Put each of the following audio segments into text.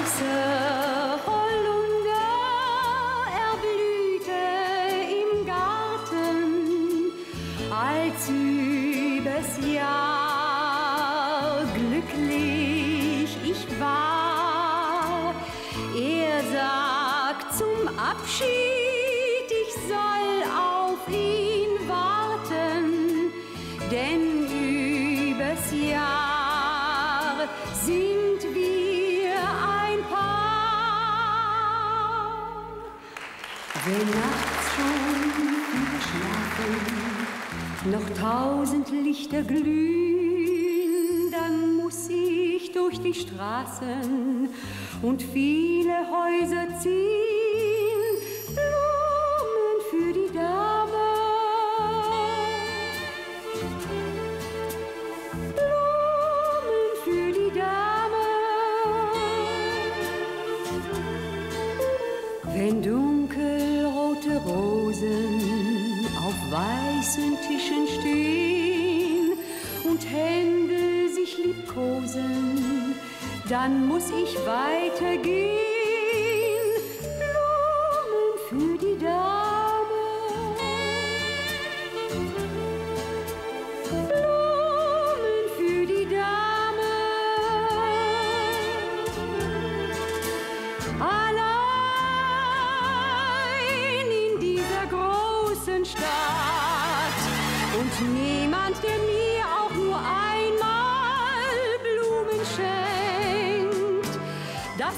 weiße Holunder erblühte im Garten, als übers Jahr glücklich ich war. Er sagt zum Abschied, ich soll auf ihn warten, denn übers Jahr sind wir ein Paar. Wenn nachts schon viele schlafen, noch 1000 Lichter glühen, dann muss ich durch die Straßen und viele Häuser ziehen, Blumen für die Dame, Blumen für die Dame. Wenn dunkelrote Rosen auf weißen Tischen stehen und Hände sich liebkosen, dann muss ich weitergehen, Blumen für die Dame, Blumen für die Dame. Allein in dieser großen Stadt und niemand, der mir auch nur einmal Blumen schenkt. Das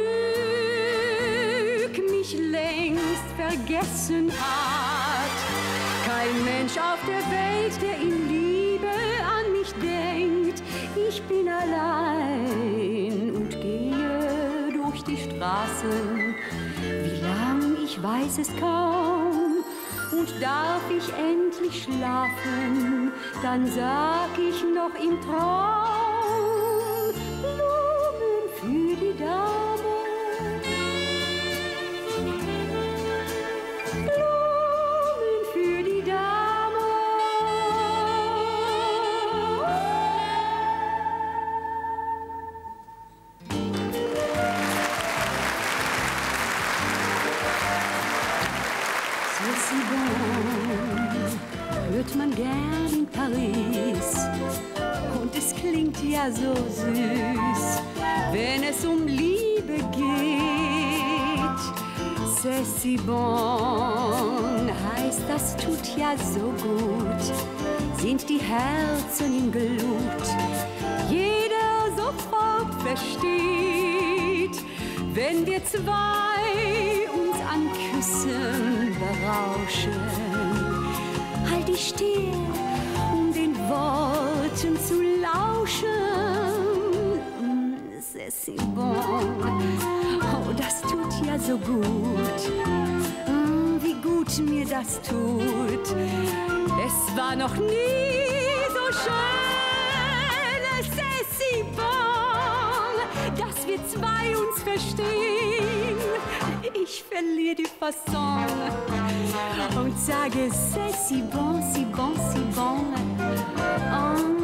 Glück mich längst vergessen hat. Kein Mensch auf der Welt, der in Liebe an mich denkt. Ich bin allein und gehe durch die Straßen. Wie lang, ich weiß es kaum. Und darf ich endlich schlafen, dann sag ich noch im Traum, Blumen für die Dame, Blumen für die Dame. C'est si bon, hört man gern in Paris, und es klingt ja so süß, wenn es um Liebe geht. C'est si bon, heißt, das tut ja so gut, sind die Herzen in Glut, jeder sofort versteht, wenn wir zwei uns an Küssen berauschen. Halt ich still, um den Worten zu lauschen. C'est si bon, oh, das tut ja so gut. Wie gut mir das tut. Es war noch nie so schön. C'est si bon, dass wir zwei uns verstehen. Ich verliere die Fasson und sage, c'est si bon, si bon, si bon. Oh.